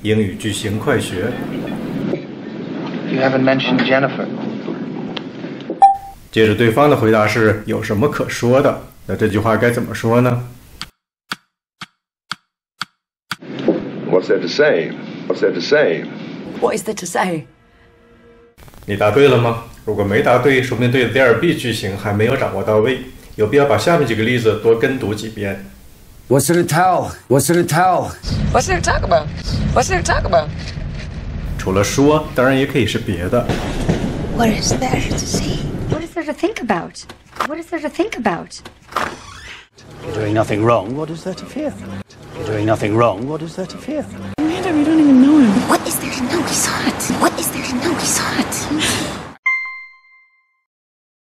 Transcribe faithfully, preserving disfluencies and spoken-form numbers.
英语句型快学。 You haven't mentioned Jennifer. 接着对方的回答是有什么可说的？那这句话该怎么说呢？ What's there to say? What's there to say? What is there to say? 你答对了吗？如果没答对，说不定对的第二 B 句型还没有掌握到位，有必要把下面几个例子多跟读几遍。 What's there to tell? What's there to tell? What's there to talk about? What's there to talk about? 除了说，当然也可以是别的。 What is there to see? What is there to think about? What is there to think about? You're doing nothing wrong. What is there to fear? You're doing nothing wrong. What is there to fear? Madam, you don't even know him. What is there to know? He's hot. What is there to know? He's hot.